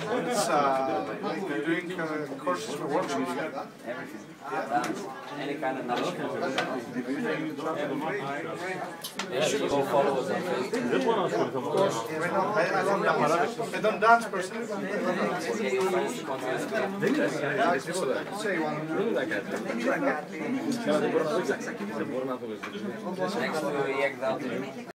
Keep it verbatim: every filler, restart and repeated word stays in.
It's uh, like you're doing uh, courses for workshops. Everything. Dance. Any kind of dance. Yeah, you go follow us on Facebook. Of course, right now, I, I love dance. I don't dance personally, but I love dance. Get your friends to contact me. Yeah, just say one. Next to Jak dał.